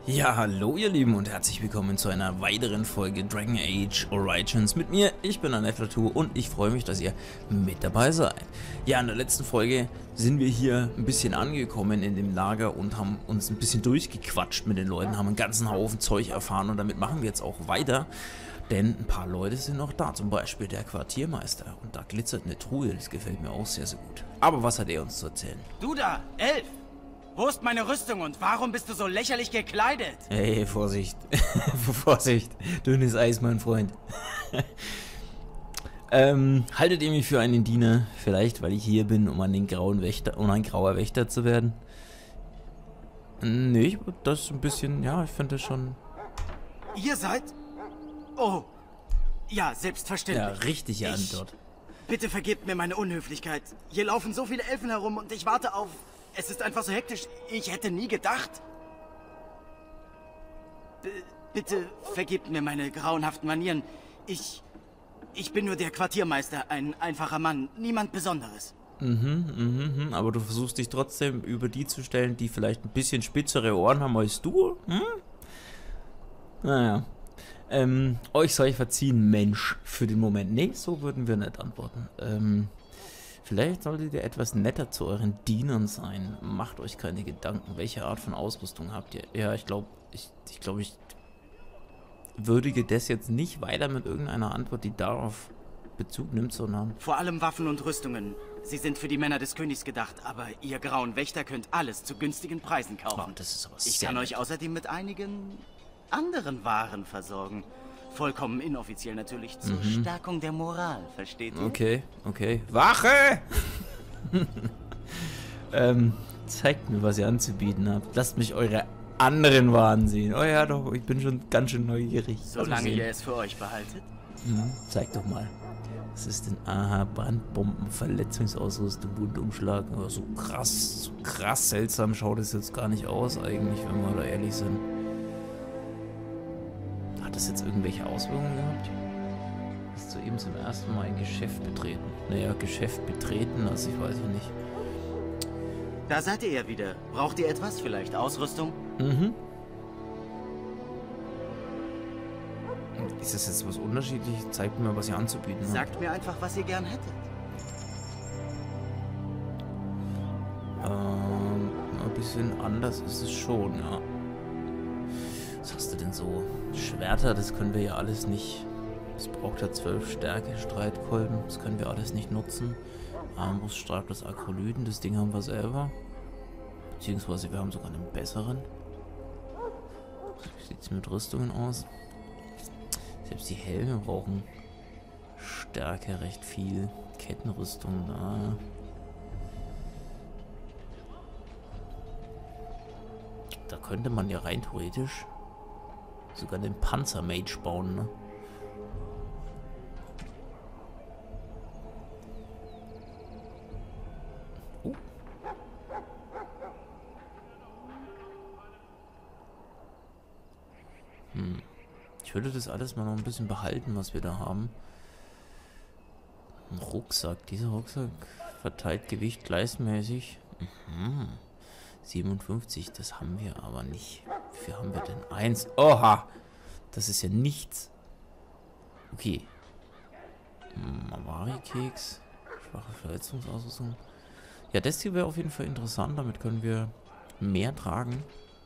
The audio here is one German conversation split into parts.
Ja, hallo ihr Lieben und herzlich willkommen zu einer weiteren Folge Dragon Age Origins mit mir. Ich bin Aneflatour und ich freue mich, dass ihr mit dabei seid. Ja, in der letzten Folge sind wir hier ein bisschen angekommen in dem Lager und haben uns ein bisschen durchgequatscht mit den Leuten, haben einen ganzen Haufen Zeug erfahren und damit machen wir jetzt auch weiter. Denn ein paar Leute sind noch da, zum Beispiel der Quartiermeister. Und da glitzert eine Truhe, das gefällt mir auch sehr, sehr gut. Aber was hat er uns zu erzählen? Du da, Elf! Wo ist meine Rüstung und warum bist du so lächerlich gekleidet? Hey, Vorsicht. Vorsicht. Dünnes Eis, mein Freund. Haltet ihr mich für einen Diener? Vielleicht, weil ich hier bin, um ein grauer Wächter zu werden? Nee, das ist ein bisschen, ja, ich finde das schon... Ihr seid? Oh, ja, selbstverständlich. Ja, richtige Antwort. Bitte vergebt mir meine Unhöflichkeit. Hier laufen so viele Elfen herum und ich warte auf... Es ist einfach so hektisch. Ich hätte nie gedacht. Bitte vergebt mir meine grauenhaften Manieren. Ich bin nur der Quartiermeister, ein einfacher Mann, niemand Besonderes. Aber du versuchst dich trotzdem über die zu stellen, die vielleicht ein bisschen spitzere Ohren haben als du? Naja. Euch sei verziehen, Mensch, für den Moment. Nee, so würden wir nicht antworten. Vielleicht solltet ihr etwas netter zu euren Dienern sein. Macht euch keine Gedanken. Welche Art von Ausrüstung habt ihr? Ja, ich glaube, ich würdige das jetzt nicht weiter mit irgendeiner Antwort, die darauf Bezug nimmt, sondern... Vor allem Waffen und Rüstungen. Sie sind für die Männer des Königs gedacht, aber ihr grauen Wächter könnt alles zu günstigen Preisen kaufen. Oh, das ist aber ich kann euch außerdem mit einigen anderen Waren versorgen. Vollkommen inoffiziell natürlich, zur Stärkung der Moral, versteht ihr? Okay. Wache! Zeigt mir, was ihr anzubieten habt. Lasst mich eure anderen Waren sehen. Oh ja, doch, ich bin schon ganz schön neugierig. Solange ihr es für euch behaltet. Zeig doch mal. Was ist denn? Aha, Brandbomben, Verletzungsausrüstung, Wundumschlag. Aber so krass seltsam schaut es jetzt gar nicht aus eigentlich, wenn wir da ehrlich sind. Hat das jetzt irgendwelche Auswirkungen gehabt? Hast du eben zum ersten Mal ein Geschäft betreten? Naja, Geschäft betreten, also ich weiß ja nicht. Da seid ihr ja wieder. Braucht ihr etwas? Vielleicht Ausrüstung? Ist das jetzt was Unterschiedliches? Zeigt mir, was ihr anzubieten habt. Sagt mir einfach, was ihr gern hättet. Ein bisschen anders ist es schon, ja. Was hast du denn so? Schwerter, das können wir ja alles nicht. Es braucht ja 12 Stärke, Streitkolben, das können wir alles nicht nutzen. Armbrust, starkes Akrolyten, das Ding haben wir selber. Beziehungsweise wir haben sogar einen besseren. Wie sieht es mit Rüstungen aus? Selbst die Helme brauchen Stärke recht viel. Kettenrüstung, da. Da könnte man ja rein theoretisch sogar den Panzermage bauen, ne? Oh. Ich würde das alles mal noch ein bisschen behalten, was wir da haben. Ein Rucksack. Dieser Rucksack verteilt Gewicht gleichmäßig. 57, das haben wir aber nicht. Wie viel haben wir denn? 1. Oha! Das ist ja nichts. Okay. Mavari-Keks. Schwache Verletzungsausrüstung. Ja, das hier wäre auf jeden Fall interessant. Damit können wir mehr tragen.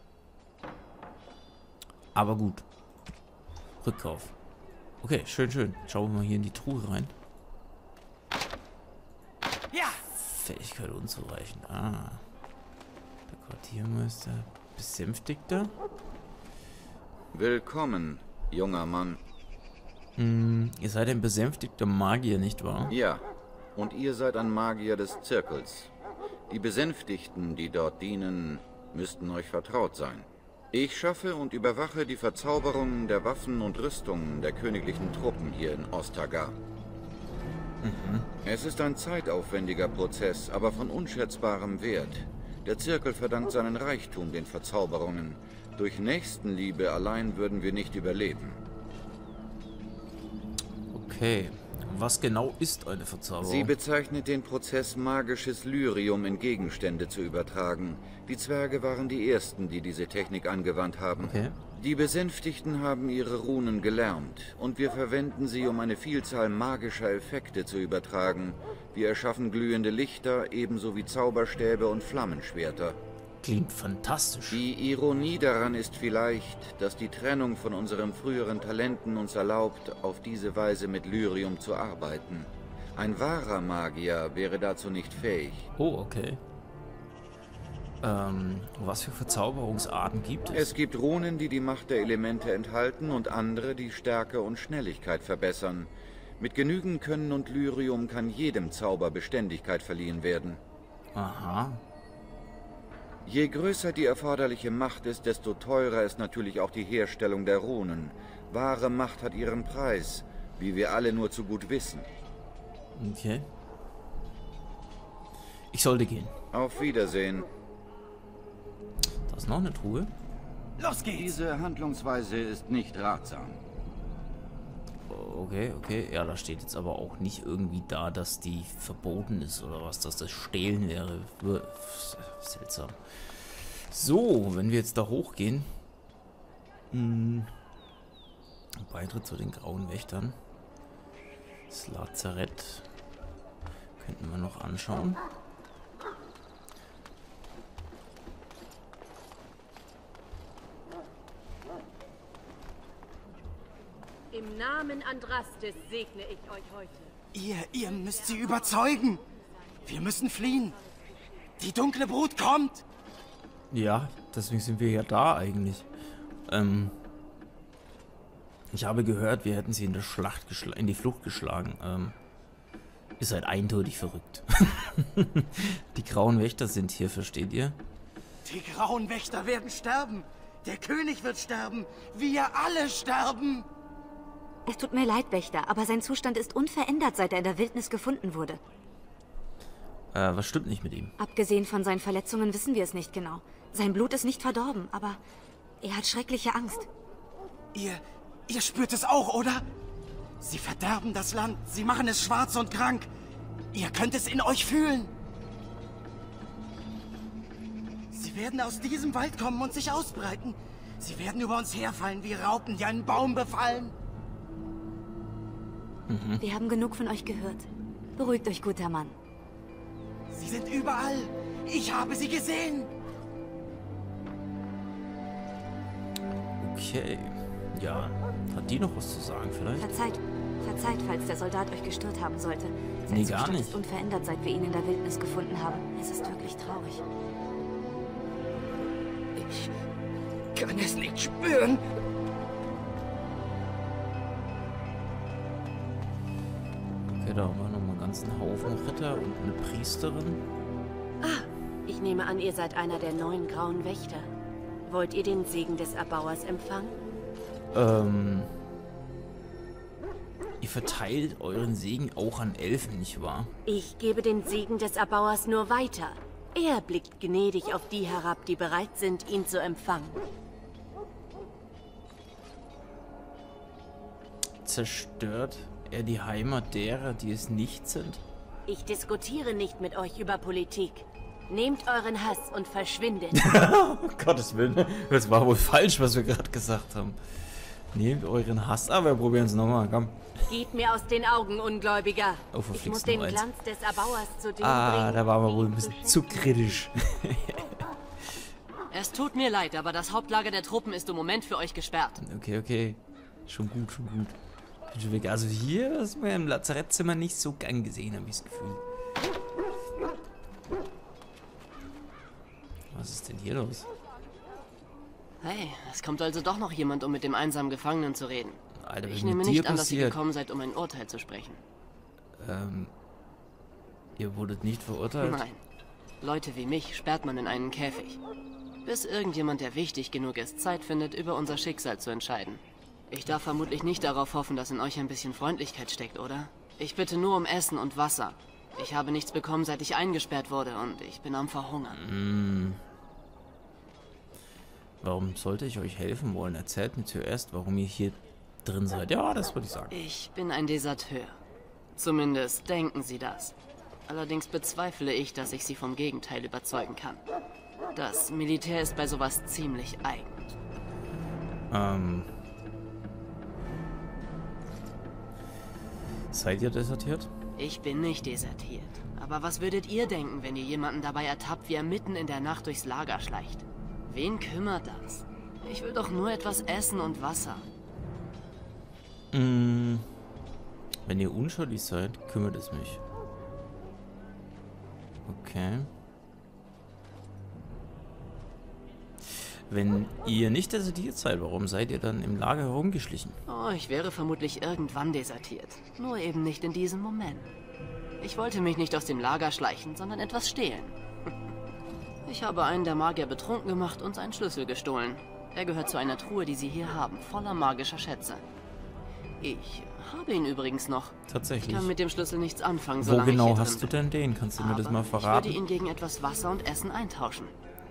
Aber gut. Rückkauf. Okay, schön. Schauen wir mal hier in die Truhe rein. Ja! Fähigkeit unzureichend. Der Quartiermeister. Besänftigter. Willkommen, junger Mann. Ihr seid ein besänftigter Magier, nicht wahr? Ja, und ihr seid ein Magier des Zirkels. Die Besänftigten, die dort dienen, müssten euch vertraut sein. Ich schaffe und überwache die Verzauberungen der Waffen und Rüstungen der königlichen Truppen hier in Ostagar. Es ist ein zeitaufwendiger Prozess, aber von unschätzbarem Wert. Der Zirkel verdankt seinen Reichtum den Verzauberungen. Durch Nächstenliebe allein würden wir nicht überleben. Okay. Was genau ist eine Verzauberung? Sie bezeichnet den Prozess, magisches Lyrium in Gegenstände zu übertragen. Die Zwerge waren die ersten, die diese Technik angewandt haben. Okay. Die Besänftigten haben ihre Runen gelernt und wir verwenden sie, um eine Vielzahl magischer Effekte zu übertragen. Wir erschaffen glühende Lichter, ebenso wie Zauberstäbe und Flammenschwerter. Klingt fantastisch. Die Ironie daran ist vielleicht, dass die Trennung von unseren früheren Talenten uns erlaubt, auf diese Weise mit Lyrium zu arbeiten. Ein wahrer Magier wäre dazu nicht fähig. Oh, okay. Was für Verzauberungsarten gibt es? Es gibt Runen, die die Macht der Elemente enthalten und andere, die Stärke und Schnelligkeit verbessern. Mit genügend Können und Lyrium kann jedem Zauber Beständigkeit verliehen werden. Aha. Je größer die erforderliche Macht ist, desto teurer ist natürlich auch die Herstellung der Runen. Wahre Macht hat ihren Preis, wie wir alle nur zu gut wissen. Okay. Ich sollte gehen. Auf Wiedersehen. Da ist noch eine Truhe. Los geht's! Diese Handlungsweise ist nicht ratsam. Okay, okay. Ja, da steht jetzt aber auch nicht irgendwie da, dass die verboten ist oder was, dass das Stehlen wäre. Seltsam. So, wenn wir jetzt da hochgehen. Beitritt zu den Grauen Wächtern. Das Lazarett könnten wir noch anschauen. Im Namen Andrastes segne ich euch heute. Ihr müsst sie überzeugen. Wir müssen fliehen. Die dunkle Brut kommt. Ja, deswegen sind wir ja da eigentlich. Ich habe gehört, wir hätten sie in der Schlacht in die Flucht geschlagen. Ihr seid eindeutig verrückt. Die Grauen Wächter sind hier, versteht ihr? Die Grauen Wächter werden sterben. Der König wird sterben. Wir alle sterben. Es tut mir leid, Wächter, aber sein Zustand ist unverändert, seit er in der Wildnis gefunden wurde. Was stimmt nicht mit ihm? Abgesehen von seinen Verletzungen wissen wir es nicht genau. Sein Blut ist nicht verdorben, aber er hat schreckliche Angst. Ihr spürt es auch, oder? Sie verderben das Land. Sie machen es schwarz und krank. Ihr könnt es in euch fühlen. Sie werden aus diesem Wald kommen und sich ausbreiten. Sie werden über uns herfallen wie Raupen, die einen Baum befallen. Wir haben genug von euch gehört. Beruhigt euch, guter Mann. Sie sind überall. Ich habe sie gesehen. Okay. Ja, hat die noch was zu sagen vielleicht? Verzeiht, falls der Soldat euch gestört haben sollte. Sein Nee, gar Zustand nicht. ist unverändert, seit wir ihn in der Wildnis gefunden haben. Es ist wirklich traurig. Ich kann es nicht spüren. Okay, da haben wir nochmal einen ganzen Haufen Ritter und eine Priesterin. Ich nehme an, ihr seid einer der 9 Grauen Wächter. Wollt ihr den Segen des Erbauers empfangen? Ihr verteilt euren Segen auch an Elfen, nicht wahr? Ich gebe den Segen des Erbauers nur weiter. Er blickt gnädig auf die herab, die bereit sind, ihn zu empfangen. Zerstört er die Heimat derer, die es nicht sind? Ich diskutiere nicht mit euch über Politik. Nehmt euren Hass und verschwindet. Oh Gottes Willen, das war wohl falsch, was wir gerade gesagt haben. Nehmt euren Hass, aber wir probieren es nochmal, komm. Geht mir aus den Augen, Ungläubiger. Oh, Ich muss verflixt den noch eins. Glanz des Erbauers zu dem Ah, bringen. da waren wir wohl ein ihn bisschen zu zu kritisch. Es tut mir leid, aber das Hauptlager der Truppen ist im Moment für euch gesperrt. Okay, okay. Schon gut, schon gut. Bin schon weg. Also hier ist mir im Lazarettzimmer nicht so gern gesehen, habe ich das Gefühl. Was ist denn hier los? Hey, es kommt also doch noch jemand, um mit dem einsamen Gefangenen zu reden. Alter, was Ich ist nehme mit dir nicht an, dass ihr passiert? gekommen seid, um ein Urteil zu sprechen. Ihr wurdet nicht verurteilt? Nein. Leute wie mich sperrt man in einen Käfig. Bis irgendjemand, der wichtig genug ist, Zeit findet, über unser Schicksal zu entscheiden. Ich darf vermutlich nicht darauf hoffen, dass in euch ein bisschen Freundlichkeit steckt, oder? Ich bitte nur um Essen und Wasser. Ich habe nichts bekommen, seit ich eingesperrt wurde und ich bin am Verhungern. Warum sollte ich euch helfen wollen? Erzählt mir zuerst, warum ihr hier drin seid. Ja, das würde ich sagen. Ich bin ein Deserteur. Zumindest denken sie das. Allerdings bezweifle ich, dass ich sie vom Gegenteil überzeugen kann. Das Militär ist bei sowas ziemlich eigen. Seid ihr desertiert? Ich bin nicht desertiert. Aber was würdet ihr denken, wenn ihr jemanden dabei ertappt, wie er mitten in der Nacht durchs Lager schleicht? Wen kümmert das? Ich will doch nur etwas Essen und Wasser. Wenn ihr unschuldig seid, kümmert es mich. Okay. Wenn ihr nicht desertiert seid, warum seid ihr dann im Lager herumgeschlichen? Oh, ich wäre vermutlich irgendwann desertiert. Nur eben nicht in diesem Moment. Ich wollte mich nicht aus dem Lager schleichen, sondern etwas stehlen. Ich habe einen der Magier betrunken gemacht und seinen Schlüssel gestohlen. Er gehört zu einer Truhe, die sie hier haben, voller magischer Schätze. Ich habe ihn übrigens noch. Tatsächlich. Ich kann mit dem Schlüssel nichts anfangen, Wo solange genau ich hier hast du drin denn den? Kannst du bin. mir das mal Aber verraten? Ich würde ihn gegen etwas Wasser und Essen eintauschen.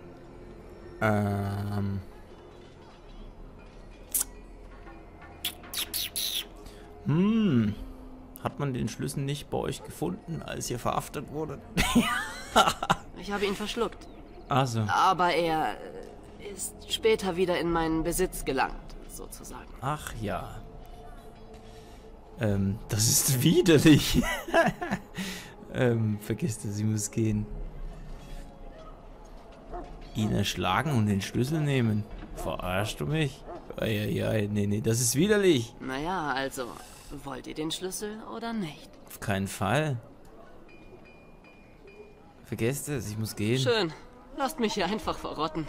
Hat man den Schlüssel nicht bei euch gefunden, als ihr verhaftet wurdet? Ich habe ihn verschluckt. Also. Aber er ist später wieder in meinen Besitz gelangt, sozusagen. Ach ja. Das ist widerlich. Vergiss das, ich muss gehen. Ihn erschlagen und den Schlüssel nehmen. Verarschst du mich? Eieiei, nee, das ist widerlich. Naja, also, wollt ihr den Schlüssel oder nicht? Auf keinen Fall. Vergesst es, ich muss gehen. Schön. Lasst mich hier einfach verrotten.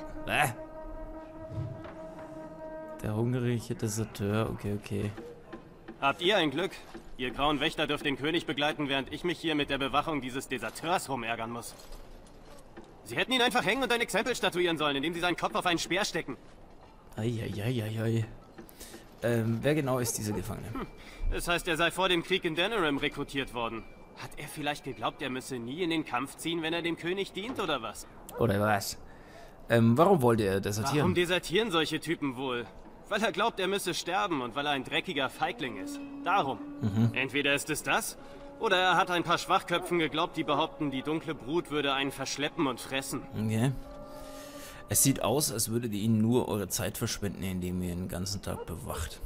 Der hungrige Deserteur, okay. Habt ihr ein Glück? Ihr grauen Wächter dürft den König begleiten, während ich mich hier mit der Bewachung dieses Deserteurs rumärgern muss. Sie hätten ihn einfach hängen und ein Exempel statuieren sollen, indem sie seinen Kopf auf einen Speer stecken. Eieieiei. Wer genau ist dieser Gefangene? Das heißt, er sei vor dem Krieg in Denerim rekrutiert worden. Hat er vielleicht geglaubt, er müsse nie in den Kampf ziehen, wenn er dem König dient, oder was? Oder was? Warum wollte er desertieren? Warum desertieren solche Typen wohl? Weil er glaubt, er müsse sterben und weil er ein dreckiger Feigling ist. Darum. Entweder ist es das, oder er hat ein paar Schwachköpfen geglaubt, die behaupten, die dunkle Brut würde einen verschleppen und fressen. Okay. Es sieht aus, als würdet ihr ihnen nur eure Zeit verschwenden, indem ihr ihn den ganzen Tag bewacht.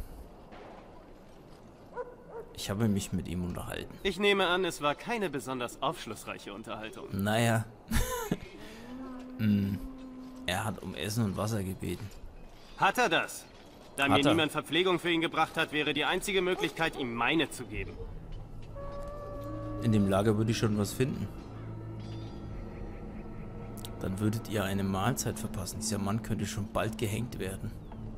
Ich habe mich mit ihm unterhalten. Ich nehme an, es war keine besonders aufschlussreiche Unterhaltung. Naja. Er hat um Essen und Wasser gebeten. Hat er das? Da Hat mir er. niemand Verpflegung für ihn gebracht hat, wäre die einzige Möglichkeit, ihm meine zu geben. In dem Lager würde ich schon was finden. Dann würdet ihr eine Mahlzeit verpassen. Dieser Mann könnte schon bald gehängt werden.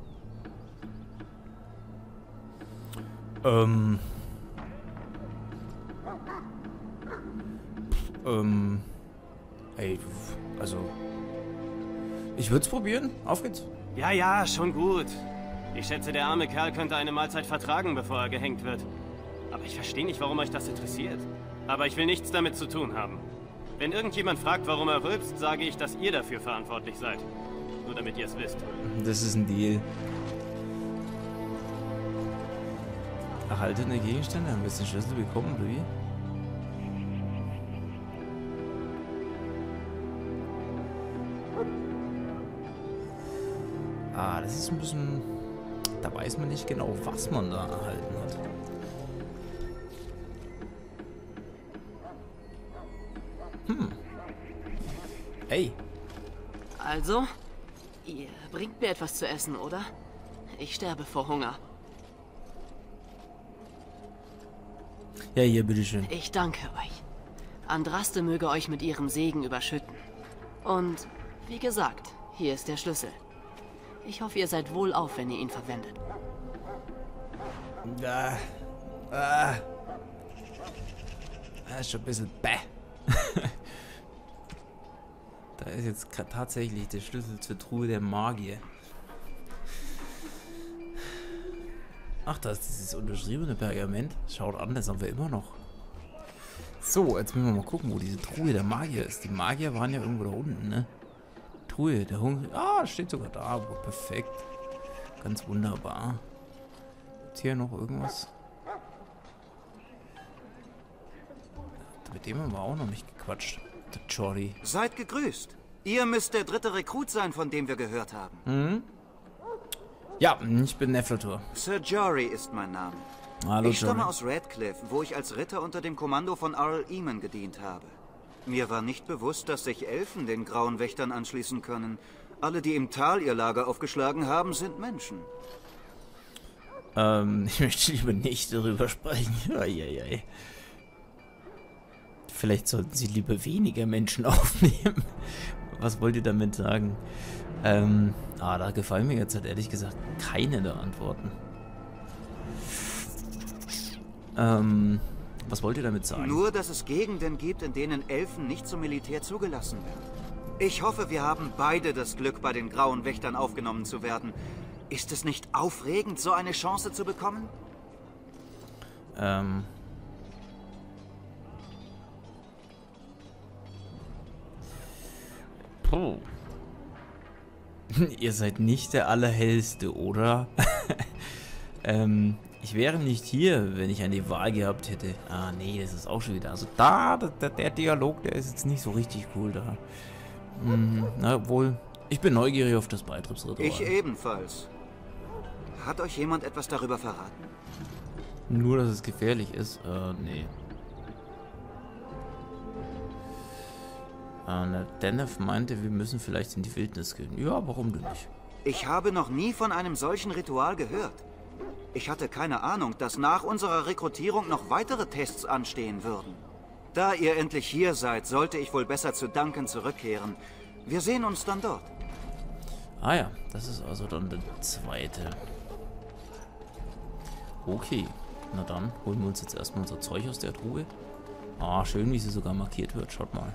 Ey, also... Ich würde es probieren. Auf geht's. Ja, schon gut. Ich schätze, der arme Kerl könnte eine Mahlzeit vertragen, bevor er gehängt wird. Aber ich verstehe nicht, warum euch das interessiert. Aber ich will nichts damit zu tun haben. Wenn irgendjemand fragt, warum er rülpst, sage ich, dass ihr dafür verantwortlich seid. Nur damit ihr es wisst. Das ist ein Deal. Erhaltene Gegenstände? Haben wir jetzt den Schlüssel bekommen, oder wie? Ah, das ist ein bisschen... Da weiß man nicht genau, was man da erhalten hat. Hey. Also, ihr bringt mir etwas zu essen, oder? Ich sterbe vor Hunger. Ja, hier, bitteschön. Ich danke euch. Andraste möge euch mit ihrem Segen überschütten. Und, wie gesagt, hier ist der Schlüssel. Ich hoffe, ihr seid wohlauf, wenn ihr ihn verwendet. Ist schon ein bisschen bäh. Da ist jetzt tatsächlich der Schlüssel zur Truhe der Magier. Ach, da ist dieses unterschriebene Pergament. Schaut an, das haben wir immer noch. So, jetzt müssen wir mal gucken, wo diese Truhe der Magier ist. Die Magier waren ja irgendwo da unten, ne? Truhe, der Hunger. Ah, steht sogar da. Oh, perfekt. Ganz wunderbar. Ist hier noch irgendwas? Mit dem haben wir auch noch nicht gequatscht. Der Jory. Seid gegrüßt. Ihr müsst der dritte Rekrut sein, von dem wir gehört haben. Mhm. Ja, ich bin Nephlator. Sir Jory ist mein Name. Hallo, ich stamme Jory. aus Radcliffe, wo ich als Ritter unter dem Kommando von Arl Eamon gedient habe. Mir war nicht bewusst, dass sich Elfen den Grauen Wächtern anschließen können. Alle, die im Tal ihr Lager aufgeschlagen haben, sind Menschen. Ich möchte lieber nicht darüber sprechen. Eieiei. Vielleicht sollten Sie lieber weniger Menschen aufnehmen. Was wollt ihr damit sagen? Da gefallen mir jetzt halt ehrlich gesagt keine der Antworten. Was wollt ihr damit sagen? Nur, dass es Gegenden gibt, in denen Elfen nicht zum Militär zugelassen werden. Ich hoffe, wir haben beide das Glück, bei den Grauen Wächtern aufgenommen zu werden. Ist es nicht aufregend, so eine Chance zu bekommen? Puh. Ihr seid nicht der Allerhellste, oder? Ich wäre nicht hier, wenn ich eine Wahl gehabt hätte. Ah, nee, das ist auch schon wieder. Also der Dialog, der ist jetzt nicht so richtig cool da. Na wohl, ich bin neugierig auf das Beitrittsritual. Ich ebenfalls. Hat euch jemand etwas darüber verraten? Nur, dass es gefährlich ist? Nee. Denef meinte, wir müssen vielleicht in die Wildnis gehen. Ja, warum denn nicht? Ich habe noch nie von einem solchen Ritual gehört. Ich hatte keine Ahnung, dass nach unserer Rekrutierung noch weitere Tests anstehen würden. Da ihr endlich hier seid, sollte ich wohl besser zu Duncan zurückkehren. Wir sehen uns dann dort. Ah ja, das ist also dann der zweite. Okay, na dann holen wir uns jetzt erstmal unser Zeug aus der Truhe. Ah, schön, wie sie sogar markiert wird. Schaut mal.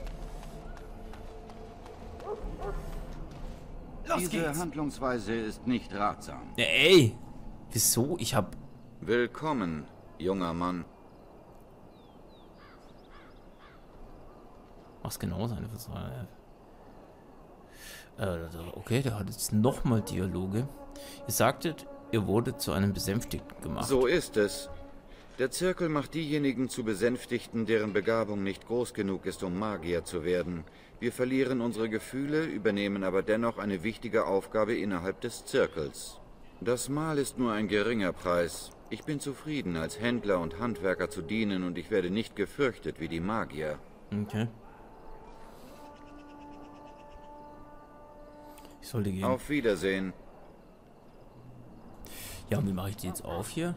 Diese Handlungsweise ist nicht ratsam. Ja, ey! Wieso? Ich hab... Willkommen, junger Mann. Was genau seine Verzeihung? Okay, der hat jetzt nochmal Dialoge. Ihr sagtet, ihr wurdet zu einem Besänftigten gemacht. So ist es. Der Zirkel macht diejenigen zu Besänftigten, deren Begabung nicht groß genug ist, um Magier zu werden. Wir verlieren unsere Gefühle, übernehmen aber dennoch eine wichtige Aufgabe innerhalb des Zirkels. Das Mahl ist nur ein geringer Preis. Ich bin zufrieden, als Händler und Handwerker zu dienen und ich werde nicht gefürchtet wie die Magier. Okay. Ich sollte gehen. Auf Wiedersehen. Ja, und wie mache ich die jetzt auf hier?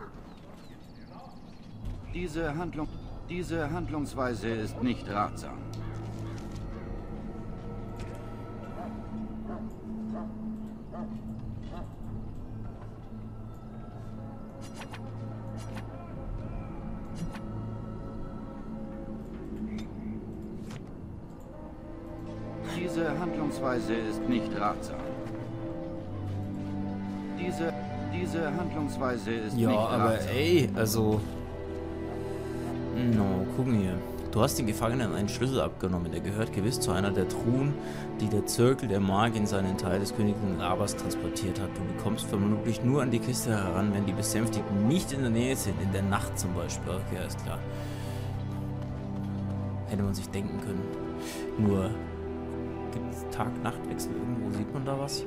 Diese Handlungsweise ist nicht ratsam. Diese Handlungsweise ist nicht ratsam. Diese Handlungsweise ist nicht ratsam. Ja, aber ey, also... No, gucken hier. Du hast den Gefangenen einen Schlüssel abgenommen. Der gehört gewiss zu einer der Truhen, die der Zirkel der Magie in seinen Teil des Königlichen Labers transportiert hat. Du bekommst vermutlich nur an die Kiste heran, wenn die Besänftigten nicht in der Nähe sind. In der Nacht zum Beispiel. Okay, ist klar. Hätte man sich denken können. Nur... Gibt es Tag-Nacht-Wechsel irgendwo? Sieht man da was?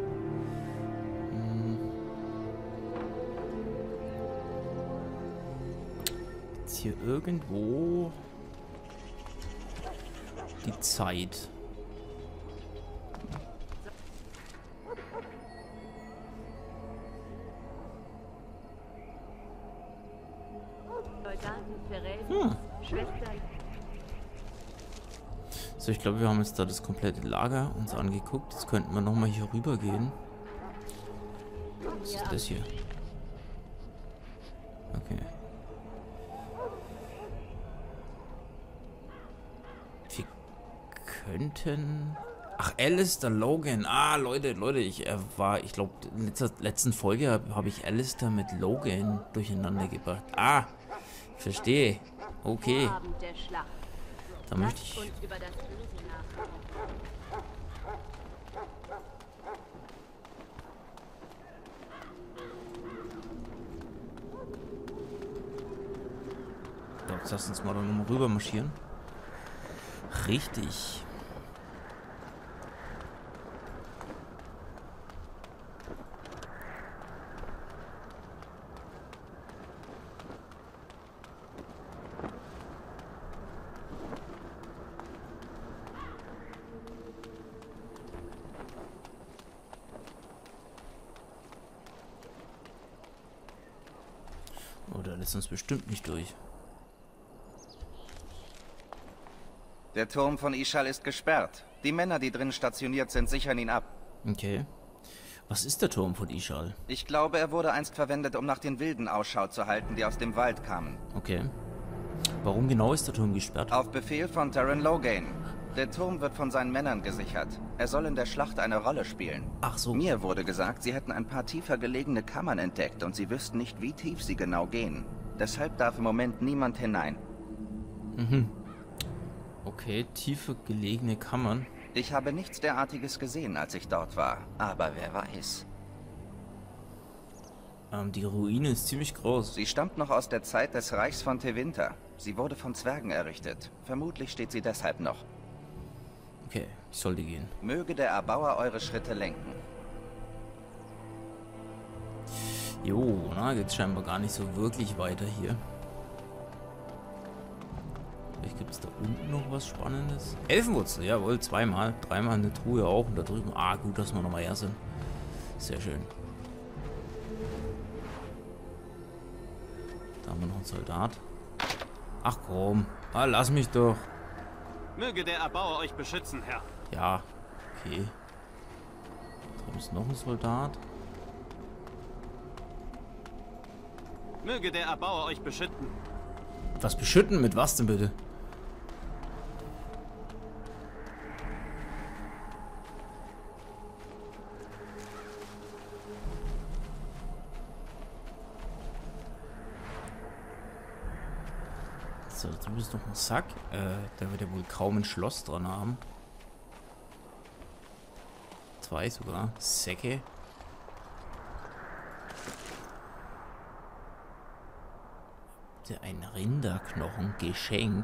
Jetzt hier irgendwo die Zeit. So, ich glaube, wir haben jetzt da das komplette Lager uns angeguckt. Jetzt könnten wir nochmal hier rüber gehen. Was ist das hier? Okay. Wir könnten... Ach, Alistair Logan. Ah, Leute, ich glaube, in der letzten Folge habe ich Alistair mit Logan durcheinander gebracht. Ah, verstehe. Okay. Da möchte ich... Jetzt lass uns mal da nochmal rüber marschieren. Richtig. Oh, der lässt uns bestimmt nicht durch. Der Turm von Ishal ist gesperrt. Die Männer, die drin stationiert sind, sichern ihn ab. Okay. Was ist der Turm von Ishal? Ich glaube, er wurde einst verwendet, um nach den Wilden Ausschau zu halten, die aus dem Wald kamen. Okay. Warum genau ist der Turm gesperrt? Auf Befehl von Taron Loghain. Der Turm wird von seinen Männern gesichert. Er soll in der Schlacht eine Rolle spielen. Ach so. Mir wurde gesagt, sie hätten ein paar tiefer gelegene Kammern entdeckt und sie wüssten nicht, wie tief sie genau gehen. Deshalb darf im Moment niemand hinein. Mhm. Okay, tiefer gelegene Kammern. Ich habe nichts derartiges gesehen, als ich dort war. Aber wer weiß. Die Ruine ist ziemlich groß. Sie stammt noch aus der Zeit des Reichs von Tevinter. Sie wurde von Zwergen errichtet. Vermutlich steht sie deshalb noch. Okay, ich sollte gehen. Möge der Erbauer eure Schritte lenken. Jo, na, geht's scheinbar gar nicht so wirklich weiter hier. Vielleicht gibt es da unten noch was Spannendes. Elfenwurzel, jawohl, zweimal. Dreimal eine Truhe auch. Und da drüben, gut, dass wir nochmal her sind. Sehr schön. Da haben wir noch einen Soldat. Ach komm, lass mich doch. Möge der Erbauer euch beschützen, Herr. Ja, okay. Da ist noch ein Soldat. Möge der Erbauer euch beschütten. Was beschütten? Mit was denn bitte? So, du bist noch ein Sack. Der wird ja wohl kaum ein Schloss dran haben. 2 sogar. Säcke. Ein Rinderknochen, Geschenk.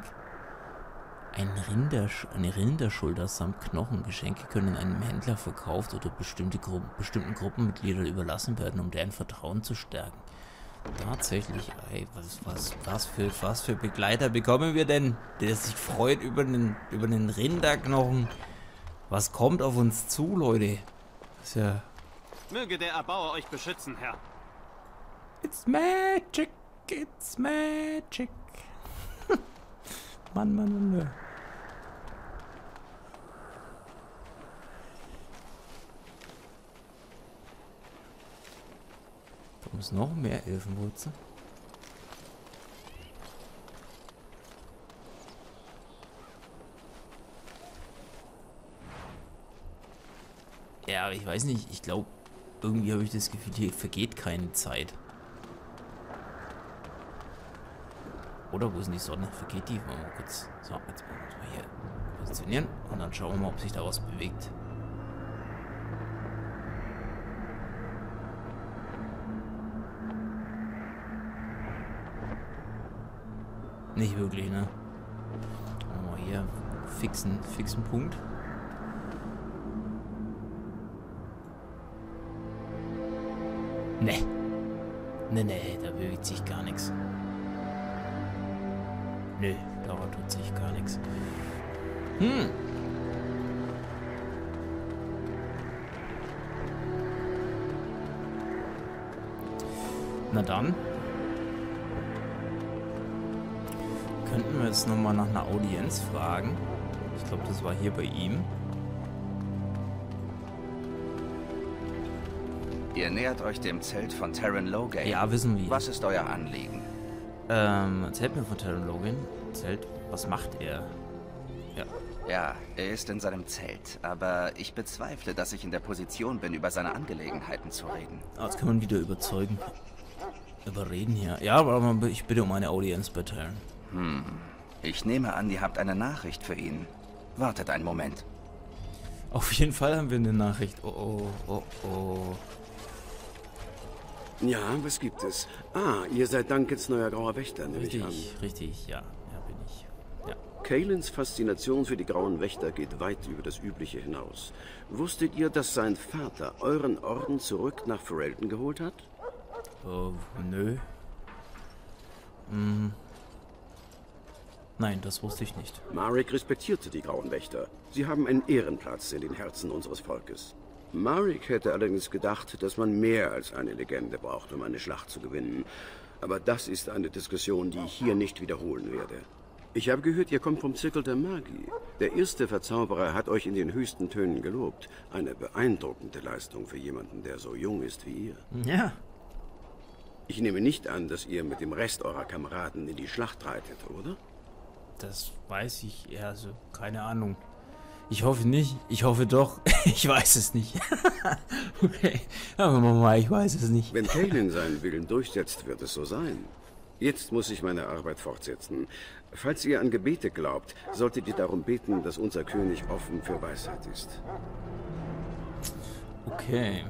Eine Rinderschulter samt Knochen. Geschenke können einem Händler verkauft oder bestimmten Gruppenmitgliedern überlassen werden, um deren Vertrauen zu stärken. Tatsächlich, ey, was für Begleiter bekommen wir denn, der sich freut über einen Rinderknochen? Was kommt auf uns zu, Leute? Das ist ja... Möge der Erbauer euch beschützen, Herr. It's magic, it's magic. Mann. Da muss noch mehr Elfenwurzel. Ja, aber ich weiß nicht, ich glaube, irgendwie habe ich das Gefühl, hier vergeht keine Zeit. Oder wo ist denn die Sonne? Vergeht die? Mal kurz. So, jetzt mal hier positionieren und dann schauen wir mal, ob sich da was bewegt. Nicht wirklich, ne? Machen wir mal hier fixen Punkt. Nee, da bewegt sich gar nichts. Nö, daran tut sich gar nichts. Na dann. Könnten wir jetzt nochmal nach einer Audienz fragen. Ich glaube, das war hier bei ihm. Ihr nähert euch dem Zelt von Taron Loghain. Ja, wissen wir. Was ist euer Anliegen? Erzählt mir von Taron Loghain. Zelt, was macht er? Ja, er ist in seinem Zelt, aber ich bezweifle, dass ich in der Position bin, über seine Angelegenheiten zu reden. Jetzt kann man wieder überzeugen. Überreden hier. Ja, aber ich bitte um eine Audienz bei Taron. Ich nehme an, ihr habt eine Nachricht für ihn. Wartet einen Moment. Auf jeden Fall haben wir eine Nachricht. Oh. Ja, was gibt es? Ah, ihr seid Duncans neuer grauer Wächter, nehme ich an. Richtig, ja. Ja, bin ich. Ja. Kalins Faszination für die grauen Wächter geht weit über das Übliche hinaus. Wusstet ihr, dass sein Vater euren Orden zurück nach Ferelden geholt hat? Nö. Nein, das wusste ich nicht. Marek respektierte die grauen Wächter. Sie haben einen Ehrenplatz in den Herzen unseres Volkes. Marek hätte allerdings gedacht, dass man mehr als eine Legende braucht, um eine Schlacht zu gewinnen. Aber das ist eine Diskussion, die ich hier nicht wiederholen werde. Ich habe gehört, ihr kommt vom Zirkel der Magie. Der erste Verzauberer hat euch in den höchsten Tönen gelobt. Eine beeindruckende Leistung für jemanden, der so jung ist wie ihr. Ja. Ich nehme nicht an, dass ihr mit dem Rest eurer Kameraden in die Schlacht reitet, oder? Das weiß ich, also keine Ahnung. Ich hoffe nicht, ich hoffe doch, ich weiß es nicht. Okay, aber Mama, ich weiß es nicht. Wenn Kalin seinen Willen durchsetzt, wird es so sein. Jetzt muss ich meine Arbeit fortsetzen. Falls ihr an Gebete glaubt, solltet ihr darum beten, dass unser König offen für Weisheit ist. Okay.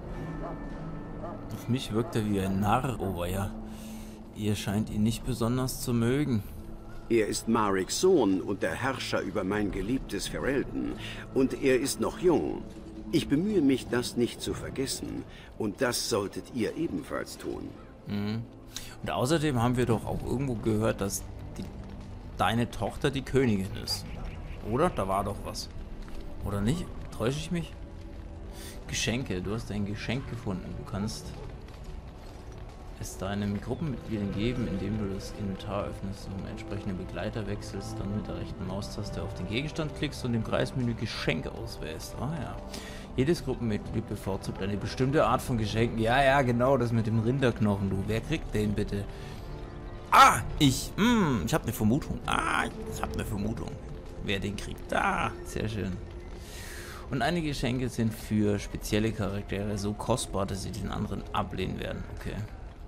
Auf mich wirkt er wie ein Narr, aber ja. Ihr scheint ihn nicht besonders zu mögen. Er ist Mareks Sohn und der Herrscher über mein geliebtes Ferelden. Und er ist noch jung. Ich bemühe mich, das nicht zu vergessen. Und das solltet ihr ebenfalls tun. Mhm. Und außerdem haben wir doch auch irgendwo gehört, dass deine Tochter die Königin ist. Oder? Da war doch was. Oder nicht? Täusche ich mich? Geschenke. Du hast ein Geschenk gefunden. Du kannst es deinen Gruppenmitgliedern geben, indem du das Inventar öffnest und entsprechende Begleiter wechselst, dann mit der rechten Maustaste auf den Gegenstand klickst und im Kreismenü Geschenk auswählst. Ah ja. Jedes Gruppenmitglied bevorzugt eine bestimmte Art von Geschenken. Ja, ja, genau, das mit dem Rinderknochen, du. Wer kriegt den bitte? Ah, ich. Ich habe eine Vermutung. Ich habe eine Vermutung. Wer den kriegt. Sehr schön. Und einige Geschenke sind für spezielle Charaktere so kostbar, dass sie den anderen ablehnen werden. Okay.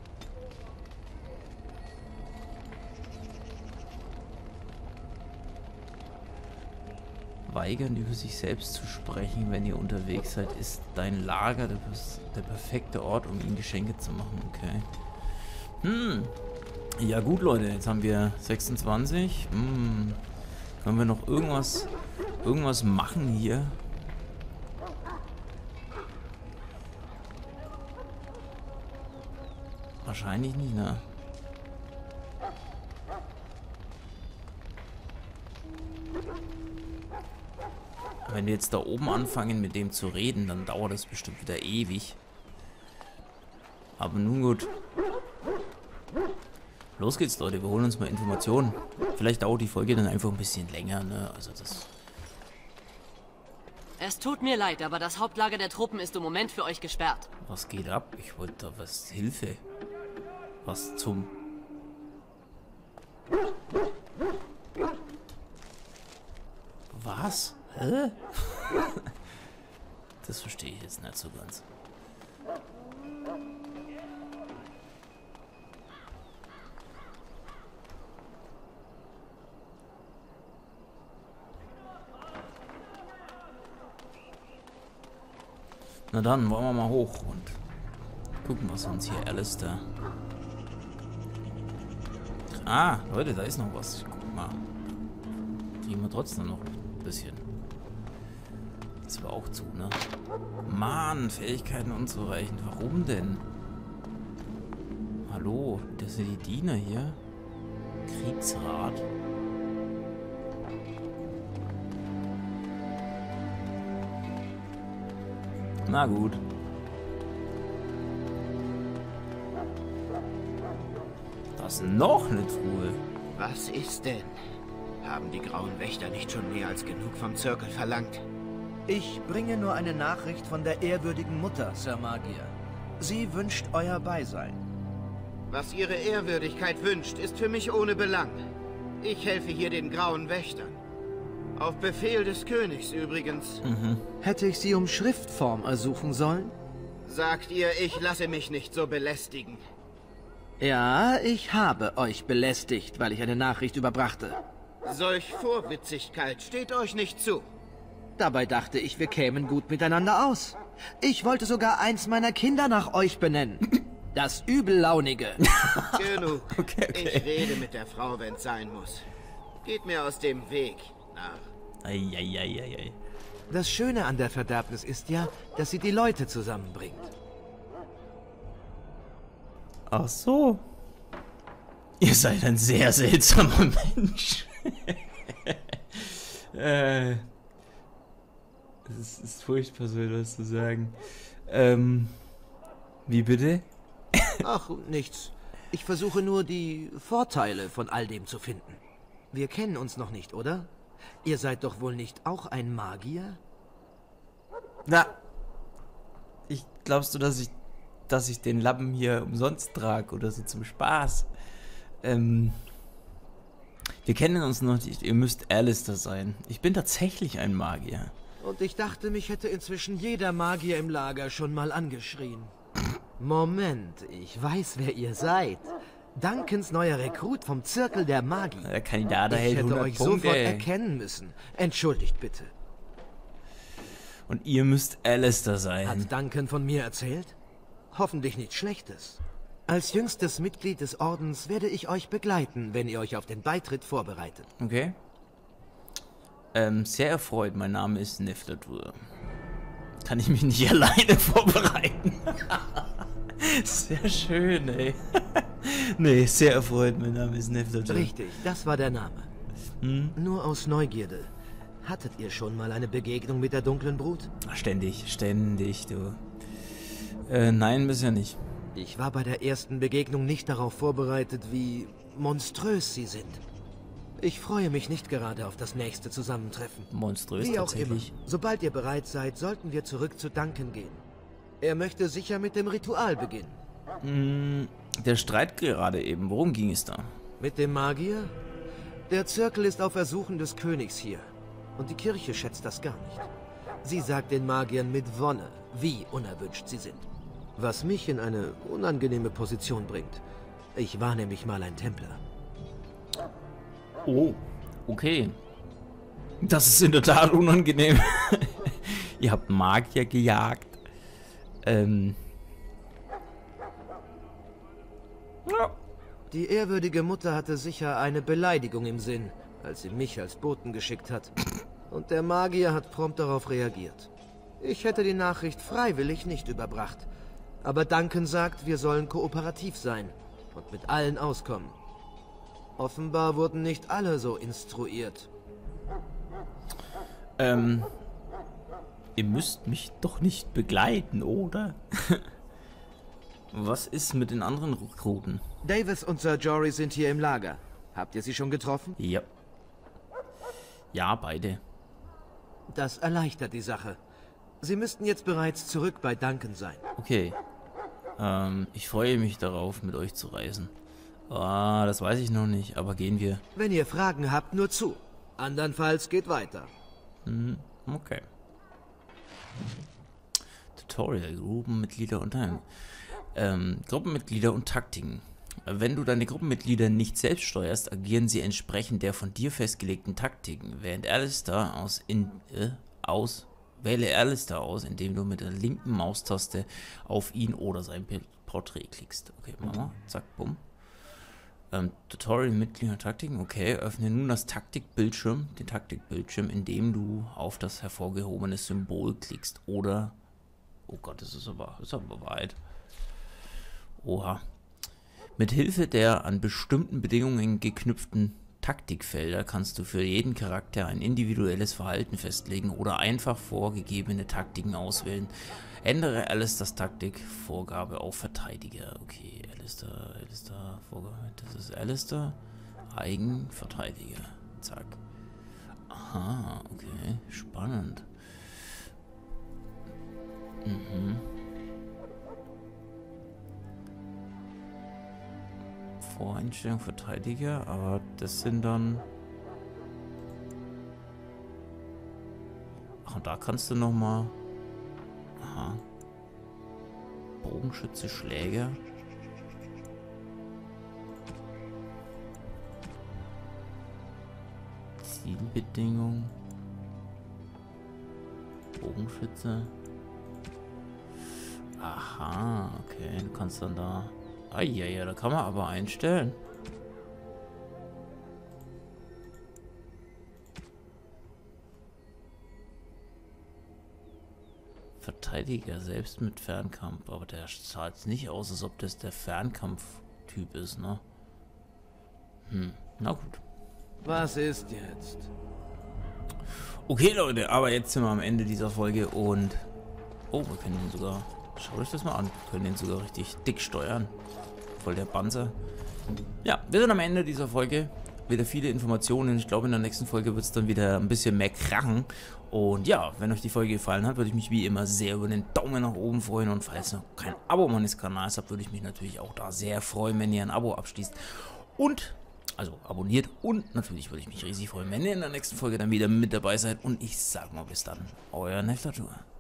Weigern, über sich selbst zu sprechen, wenn ihr unterwegs seid, ist dein Lager der perfekte Ort, um ihnen Geschenke zu machen. Okay. Ja gut, Leute, jetzt haben wir 26. Können wir noch irgendwas machen hier? Wahrscheinlich nicht, ne? Wenn wir jetzt da oben anfangen, mit dem zu reden, dann dauert das bestimmt wieder ewig. Aber nun gut. Los geht's, Leute. Wir holen uns mal Informationen. Vielleicht dauert die Folge dann einfach ein bisschen länger, ne? Also das... Es tut mir leid, aber das Hauptlager der Truppen ist im Moment für euch gesperrt. Was geht ab? Ich wollte da was... Hilfe. Was zum... Was? Hä? Das verstehe ich jetzt nicht so ganz. Na dann, wollen wir mal hoch und gucken, was uns hier Alistair... Leute, da ist noch was. Guck mal. Kriegen wir trotzdem noch ein bisschen. Das war auch zu, ne? Mann, Fähigkeiten unzureichend. Warum denn? Hallo, das sind die Diener hier. Kriegsrat. Na gut. Da ist noch eine Truhe. Was ist denn? Haben die Grauen Wächter nicht schon mehr als genug vom Zirkel verlangt? Ich bringe nur eine Nachricht von der ehrwürdigen Mutter, Sir Magier. Sie wünscht euer Beisein. Was Ihre Ehrwürdigkeit wünscht, ist für mich ohne Belang. Ich helfe hier den Grauen Wächtern. Auf Befehl des Königs übrigens. Hätte ich sie um Schriftform ersuchen sollen? Sagt ihr, ich lasse mich nicht so belästigen. Ja, ich habe euch belästigt, weil ich eine Nachricht überbrachte. Solch Vorwitzigkeit steht euch nicht zu. Dabei dachte ich, wir kämen gut miteinander aus. Ich wollte sogar eins meiner Kinder nach euch benennen. Das Übellaunige. Genug. Okay. Ich rede mit der Frau, wenn's sein muss. Geht mir aus dem Weg, Narr. Eieieiei. Das Schöne an der Verderbnis ist ja, dass sie die Leute zusammenbringt. Ach so. Ihr seid ein sehr seltsamer Mensch. Es ist furchtbar, so etwas zu sagen. Wie bitte? Ach, nichts. Ich versuche nur, die Vorteile von all dem zu finden. Wir kennen uns noch nicht, oder? Ihr seid doch wohl nicht auch ein Magier? Na, glaubst du, dass ich den Lappen hier umsonst trage oder so zum Spaß? Wir kennen uns noch nicht. Ihr müsst Alistair sein. Ich bin tatsächlich ein Magier. Und ich dachte, mich hätte inzwischen jeder Magier im Lager schon mal angeschrien. Moment, ich weiß, wer ihr seid. Duncans neuer Rekrut vom Zirkel der Magie. Der Kandidat erhält 100 Punkte. Ich hätte euch sofort erkennen müssen. Entschuldigt bitte. Und ihr müsst Alistair sein. Hat Duncan von mir erzählt? Hoffentlich nichts Schlechtes. Als jüngstes Mitglied des Ordens werde ich euch begleiten, wenn ihr euch auf den Beitritt vorbereitet. Okay. Sehr erfreut. Mein Name ist Niflhedur. Kann ich mich nicht alleine vorbereiten? Sehr schön, ey. Nee, sehr erfreut. Mein Name ist Niflhedur. Richtig, das war der Name. Nur aus Neugierde. Hattet ihr schon mal eine Begegnung mit der dunklen Brut? Ständig, du. Nein, bisher nicht. Ich war bei der ersten Begegnung nicht darauf vorbereitet, wie monströs sie sind. Ich freue mich nicht gerade auf das nächste Zusammentreffen. Monströs wie auch tatsächlich. immer. Sobald ihr bereit seid, sollten wir zurück zu Duncan gehen. Er möchte sicher mit dem Ritual beginnen. Der Streit gerade eben, worum ging es da? Mit dem Magier? Der Zirkel ist auf Ersuchen des Königs hier. Und die Kirche schätzt das gar nicht. Sie sagt den Magiern mit Wonne, wie unerwünscht sie sind. Was mich in eine unangenehme Position bringt. Ich war nämlich mal ein Templer. Oh, okay. Das ist in der Tat unangenehm. Ihr habt Magier gejagt. Ja. Die ehrwürdige Mutter hatte sicher eine Beleidigung im Sinn, als sie mich als Boten geschickt hat. Und der Magier hat prompt darauf reagiert. Ich hätte die Nachricht freiwillig nicht überbracht. Aber Duncan sagt, wir sollen kooperativ sein und mit allen auskommen. Offenbar wurden nicht alle so instruiert. Ihr müsst mich doch nicht begleiten, oder? Was ist mit den anderen Rekruten? Davis und Sir Jory sind hier im Lager. Habt ihr sie schon getroffen? Ja. Ja, beide. Das erleichtert die Sache. Sie müssten jetzt bereits zurück bei Duncan sein. Okay. Ich freue mich darauf, mit euch zu reisen. Das weiß ich noch nicht, aber gehen wir. Wenn ihr Fragen habt, nur zu. Andernfalls geht weiter. Okay. Tutorial, Gruppenmitglieder und Gruppenmitglieder und Taktiken. Wenn du deine Gruppenmitglieder nicht selbst steuerst, agieren sie entsprechend der von dir festgelegten Taktiken. Wähle Alistair aus, indem du mit der linken Maustaste auf ihn oder sein Porträt klickst. Okay, machen wir. Zack, bumm. Tutorial Mitglieder Taktiken. Okay, öffne nun den Taktikbildschirm, indem du auf das hervorgehobene Symbol klickst. Oder, oh Gott, das ist aber weit. Oha. Mit Hilfe der an bestimmten Bedingungen geknüpften Taktikfelder kannst du für jeden Charakter ein individuelles Verhalten festlegen oder einfach vorgegebene Taktiken auswählen. Ändere Alistairs Taktikvorgabe auf Verteidiger. Okay, Alistair, Vorgabe. Das ist Alistair. Eigenverteidiger. Zack. Aha, okay. Spannend. Voreinstellung Verteidiger, aber das sind dann... Ach, und da kannst du nochmal... Aha. Bogenschütze, Schläger. Zielbedingung. Aha, okay. Du kannst dann da... Ja, da kann man aber einstellen. Verteidiger selbst mit Fernkampf. Aber der sah nicht aus, als ob das der Fernkampf-Typ ist, ne? Na gut. Was ist jetzt? Okay, Leute, aber jetzt sind wir am Ende dieser Folge und... Oh, wir können den sogar... Schaut euch das mal an. Wir können den sogar richtig dick steuern. Voll der Panzer. Ja, wir sind am Ende dieser Folge. Wieder viele Informationen. Ich glaube, in der nächsten Folge wird es dann wieder ein bisschen mehr krachen. Und ja, wenn euch die Folge gefallen hat, würde ich mich wie immer sehr über den Daumen nach oben freuen. Und falls noch kein Abo meines Kanals habt, würde ich mich natürlich auch da sehr freuen, wenn ihr ein Abo abschließt. Und... Also abonniert und natürlich würde ich mich riesig freuen, wenn ihr in der nächsten Folge dann wieder mit dabei seid. Und ich sag mal bis dann, euer Neftatur.